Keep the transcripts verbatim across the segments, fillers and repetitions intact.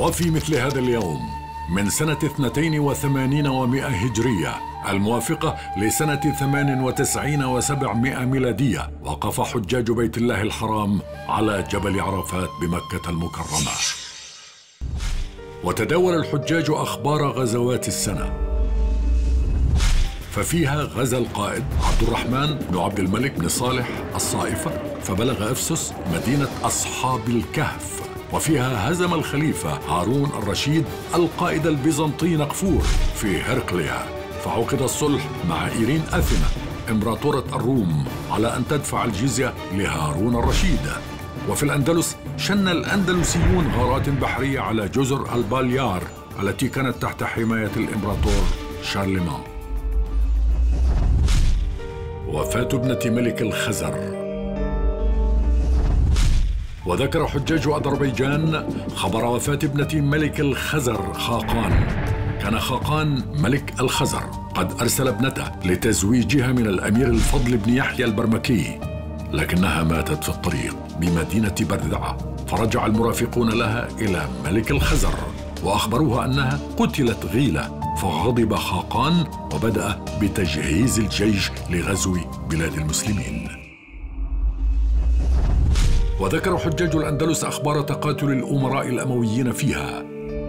وفي مثل هذا اليوم من سنة اثنتين وثمانين ومائة هجرية الموافقة لسنة ثمان وتسعين وسبعمائة ميلادية، وقف حجاج بيت الله الحرام على جبل عرفات بمكة المكرمة، وتداول الحجاج أخبار غزوات السنة. ففيها غزا القائد عبد الرحمن بن عبد الملك بن صالح الصائفة فبلغ أفسس مدينة أصحاب الكهف، وفيها هزم الخليفة هارون الرشيد القائد البيزنطي نقفور في هرقليا، فعقد الصلح مع إيرين أثينا إمبراطورة الروم على أن تدفع الجزية لهارون الرشيد. وفي الأندلس شن الأندلسيون غارات بحرية على جزر الباليار التي كانت تحت حماية الإمبراطور شارلمان. وفاة ابنة ملك الخزر. وذكر حجاج أذربيجان خبر وفاة ابنة ملك الخزر خاقان. كان خاقان ملك الخزر قد أرسل ابنته لتزويجها من الأمير الفضل بن يحيى البرمكي، لكنها ماتت في الطريق بمدينة بردعة، فرجع المرافقون لها إلى ملك الخزر وأخبروها أنها قتلت غيلة، فغضب خاقان وبدأ بتجهيز الجيش لغزو بلاد المسلمين. وذكر حجاج الأندلس أخبار تقاتل الأمراء الأمويين فيها.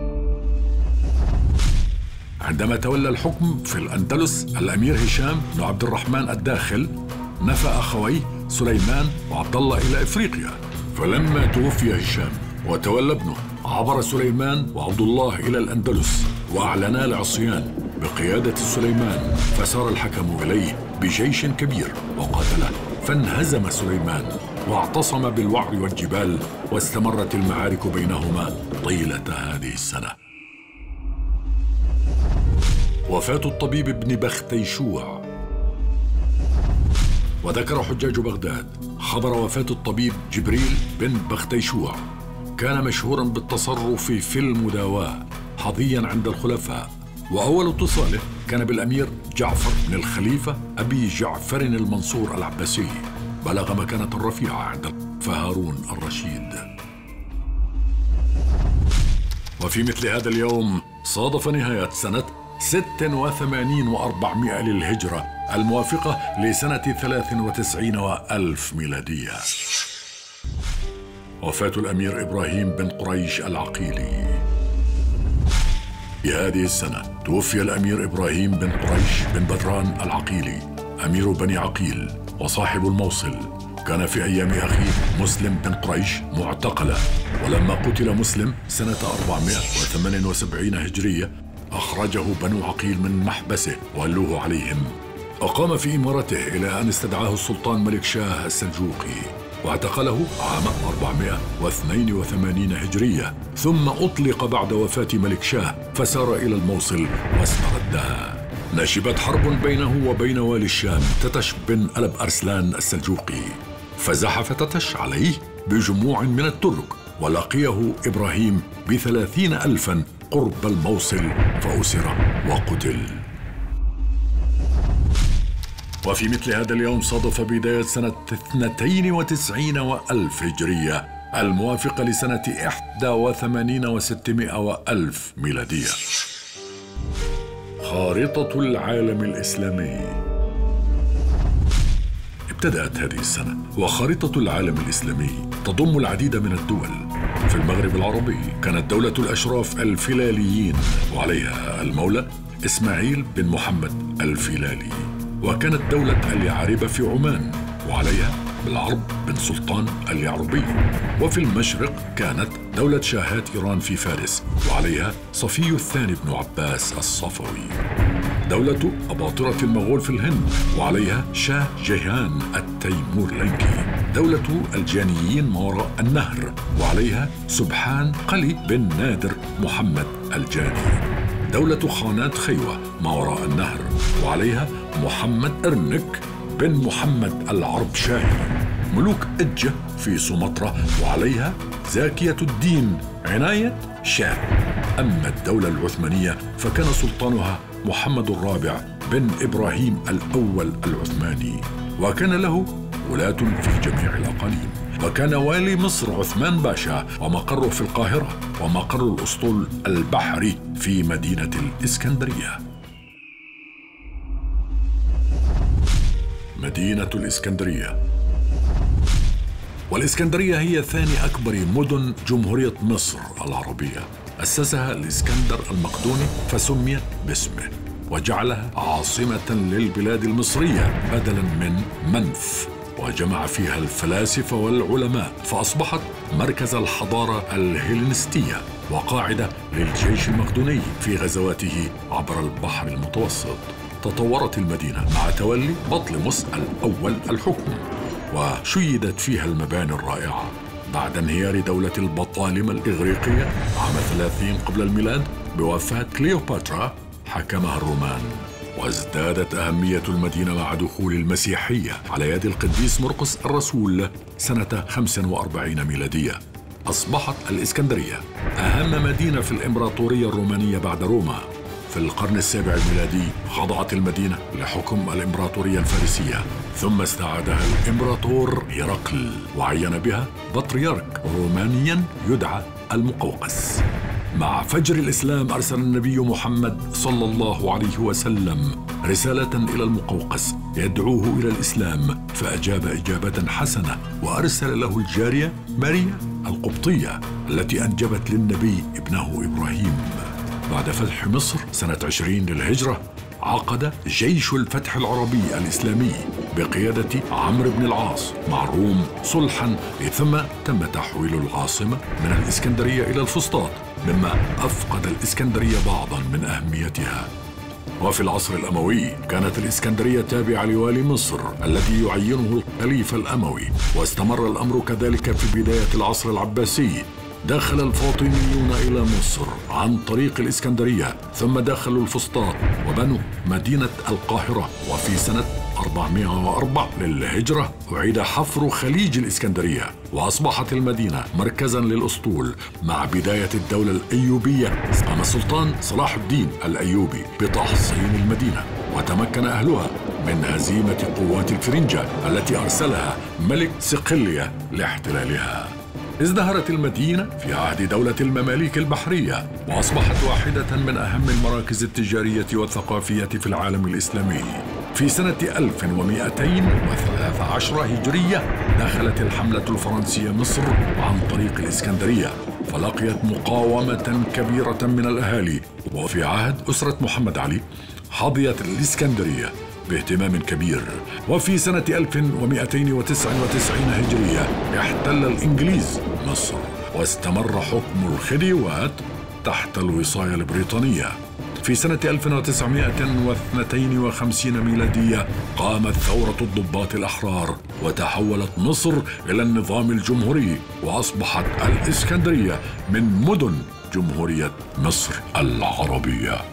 عندما تولى الحكم في الأندلس الأمير هشام بن عبد الرحمن الداخل، نفى أخويه سليمان وعبد الله إلى إفريقيا، فلما توفي هشام وتولى ابنه عبر سليمان وعبد الله إلى الأندلس وأعلنا العصيان بقيادة سليمان، فسار الحكم إليه بجيش كبير وقاتله، فانهزم سليمان واعتصم بالوعر والجبال، واستمرت المعارك بينهما طيلة هذه السنة. وفاة الطبيب ابن بختيشوع. وذكر حجاج بغداد خبر وفاة الطبيب جبريل بن بختيشوع. كان مشهورا بالتصرف في المداواة، حظيا عند الخلفاء، وأول اتصاله كان بالأمير جعفر بن الخليفة أبي جعفر المنصور العباسي، بلغ مكانة رفيعة عند هارون الرشيد. وفي مثل هذا اليوم صادف نهاية سنة ست وثمانين وأربعمائة للهجرة الموافقة لسنة ثلاث وتسعين وألف ميلادية وفاة الأمير إبراهيم بن قريش العقيلي. في هذه السنة توفي الأمير إبراهيم بن قريش بن بدران العقيلي أمير بني عقيل وصاحب الموصل. كان في أيام أخيه مسلم بن قريش معتقلا، ولما قتل مسلم سنة أربعمائة وثمانية وسبعين هجرية أخرجه بنو عقيل من محبسه وولوه عليهم. أقام في إمارته إلى أن استدعاه السلطان ملك شاه السلجوقي واعتقله عام أربعمائة واثنين وثمانين هجرية، ثم أطلق بعد وفاة ملك شاه فسار إلى الموصل واستردها. نشبت حرب بينه وبين والي الشام تتش بن ألب أرسلان السلجوقي، فزحف تتش عليه بجموع من الترك، ولقيه إبراهيم بثلاثين ألفا قرب الموصل فأسر وقتل. وفي مثل هذا اليوم صادف بداية سنة اثنتين وتسعين وألف هجرية الموافقة لسنة إحدى وثمانين وستمائة وألف ميلادية. خارطة العالم الإسلامي. ابتدأت هذه السنة وخارطة العالم الإسلامي تضم العديد من الدول. في المغرب العربي كانت دولة الأشراف الفلاليين وعليها المولى إسماعيل بن محمد الفلالي، وكانت دولة اليعربة في عمان وعليها بالعرب بن سلطان اليعربي. وفي المشرق كانت دولة شاهات إيران في فارس وعليها صفي الثاني بن عباس الصفوي. دولة أباطرة المغول في الهند وعليها شاه جيهان التيمورلنكي. دولة الجانيين ما وراء النهر وعليها سبحان قلي بن نادر محمد الجاني. دولة خانات خيوة ما وراء النهر وعليها محمد إرنك بن محمد العرب شاهي. ملوك إجة في سومطرة وعليها زاكية الدين عناية شاه. أما الدولة العثمانية فكان سلطانها محمد الرابع بن إبراهيم الأول العثماني، وكان له ولاة في جميع الأقاليم. وكان والي مصر عثمان باشا ومقره في القاهرة، ومقر الأسطول البحري في مدينة الإسكندرية. مدينة الإسكندرية. والإسكندرية هي ثاني أكبر مدن جمهورية مصر العربية. أسسها الإسكندر المقدوني فسميت باسمه، وجعلها عاصمة للبلاد المصرية بدلاً من منف، وجمع فيها الفلاسفة والعلماء، فأصبحت مركز الحضارة الهيلينستية وقاعدة للجيش المقدوني في غزواته عبر البحر المتوسط. تطورت المدينة مع تولي بطليموس الأول الحكم، وشيدت فيها المباني الرائعة بعد انهيار دولة البطالمة الإغريقية عام ثلاثين قبل الميلاد بوفاة كليوباترا حكمها الرومان. وازدادت أهمية المدينة مع دخول المسيحية على يد القديس مرقس الرسول سنة خمس وأربعين ميلادية. أصبحت الإسكندرية أهم مدينة في الإمبراطورية الرومانية بعد روما. في القرن السابع الميلادي خضعت المدينة لحكم الإمبراطورية الفارسية، ثم استعادها الإمبراطور هرقل وعين بها بطريرك رومانيا يدعى المقوقس. مع فجر الإسلام أرسل النبي محمد صلى الله عليه وسلم رسالة إلى المقوقس يدعوه إلى الإسلام، فأجاب إجابة حسنة وأرسل له الجارية ماريا القبطية التي أنجبت للنبي ابنه إبراهيم. بعد فتح مصر سنة عشرين للهجرة عقد جيش الفتح العربي الإسلامي بقيادة عمرو بن العاص مع الروم صلحا، ثم تم تحويل العاصمة من الإسكندرية إلى الفسطاط، مما أفقد الإسكندرية بعضا من أهميتها. وفي العصر الأموي كانت الإسكندرية تابعة لوالي مصر الذي يعينه الخليفة الأموي، واستمر الأمر كذلك في بداية العصر العباسي. دخل الفاطميون إلى مصر عن طريق الإسكندرية، ثم دخلوا الفسطاط وبنوا مدينة القاهرة. وفي سنة أربعمائة وأربعة للهجرة أعيد حفر خليج الإسكندرية، وأصبحت المدينة مركزاً للأسطول. مع بداية الدولة الأيوبية قام السلطان صلاح الدين الأيوبي بتحصين المدينة، وتمكن أهلها من هزيمة قوات الفرنجة التي أرسلها ملك صقلية لاحتلالها. ازدهرت المدينة في عهد دولة المماليك البحرية، وأصبحت واحدة من أهم المراكز التجارية والثقافية في العالم الإسلامي. في سنة ألف ومئتين وثلاثة عشر هجرية دخلت الحملة الفرنسية مصر عن طريق الإسكندرية، فلقيت مقاومة كبيرة من الأهالي. وفي عهد أسرة محمد علي حظيت الإسكندرية باهتمام كبير. وفي سنة ألف ومئتين وتسعة وتسعين هجرية احتل الإنجليز مصر، واستمر حكم الخديوات تحت الوصاية البريطانية. في سنة ألف وتسعمائة واثنين وخمسين ميلادية قامت ثورة الضباط الأحرار، وتحولت مصر إلى النظام الجمهوري، وأصبحت الإسكندرية من مدن جمهورية مصر العربية.